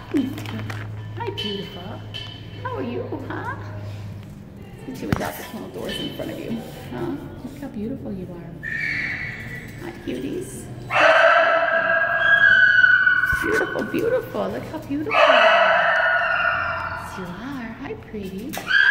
Hi, beautiful. How are you, huh? Since you without the tunnel doors in front of you, huh? Look how beautiful you are. Hi, cuties. Beautiful, beautiful. Look how beautiful you are. Yes, you are. Hi, pretty.